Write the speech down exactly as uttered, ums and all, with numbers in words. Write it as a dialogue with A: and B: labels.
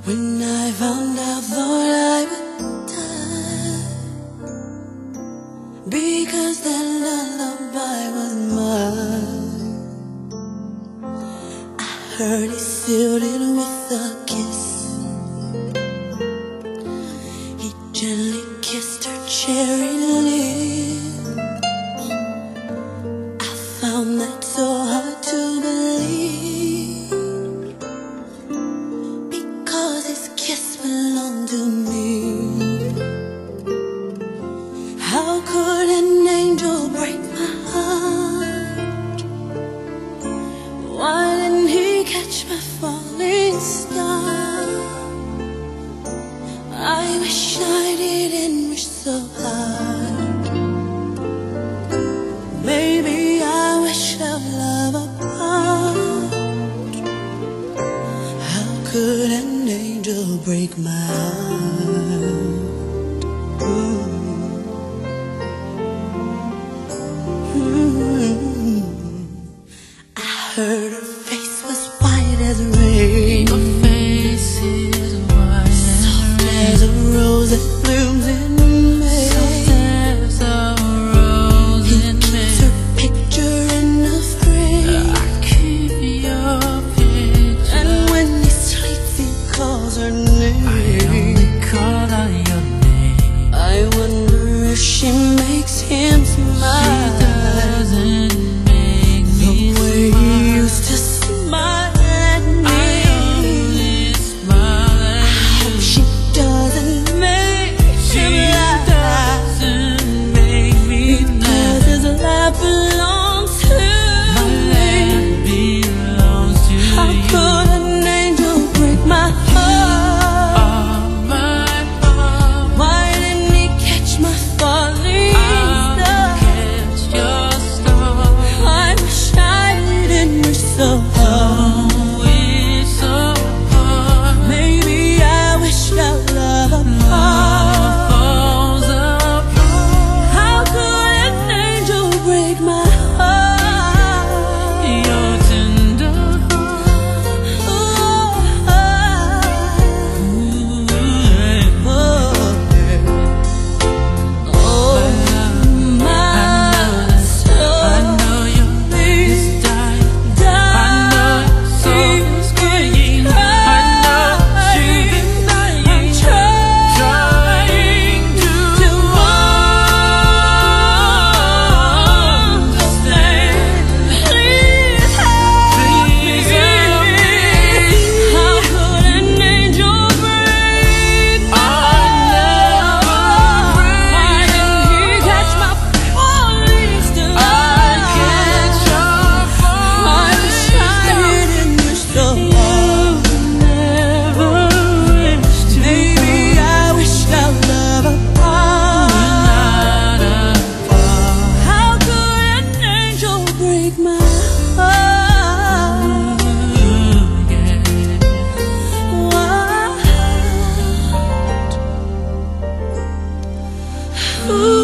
A: When I found out, thought I would die, because that lullaby was mine. I heard he sealed it with a kiss. He gently kissed her cherry lips. I found that so hard to believe, because his kiss belonged to me. How could an angel break my heart? Why didn't he catch my falling star? I wish I didn't wish so hard. Maybe I wish our love apart. How could an angel break my heart? Ooh. I heard her face was white as rain.
B: Your face is white
A: Soft as a rose that blooms in May.
B: Soft as a rose
A: He
B: in
A: keeps
B: May.
A: her picture in a frame.
B: I keep your picture,
A: And when he sleeps he calls her name.
B: I only call out your name.
A: I wonder if she makes him smile.
B: She doesn't make
A: The
B: me
A: way
B: smile.
A: he used to smile at me.
B: I only smile
A: I
B: at
A: hope
B: you.
A: she doesn't make
B: She
A: him laugh,
B: doesn't make me
A: because
B: laugh.
A: his laugh belongs to
B: My
A: me.
B: laugh belongs to
A: How
B: you.
A: could an angel break my heart?
B: Oh, my heart.
A: Why didn't he catch my falling
B: I'll
A: star?
B: catch your star.
A: I wish I didn't wish so hard.
B: Oh, it's so hard.
A: Maybe I wish our love
B: Love
A: apart.
B: falls apart.
A: How could an angel break my heart?
B: Your tender heart.
A: Oh,
B: Ooh,
A: oh, oh, my soul
B: I know your
A: is
B: is dying. I
A: dying.
B: know your soul is crying. I know you've been dying, trying to understand.
A: Please help
B: Please help
A: me.
B: me.
A: How could an angel break my heart? Why didn't he catch my falling star?
B: I catch your
A: I wish I didn't wish so hard.
B: never wished to.
A: Maybe I wish our love apart.
B: Not apart.
A: How could an angel break my heart?
B: Ooh, yeah.
A: What? Ooh.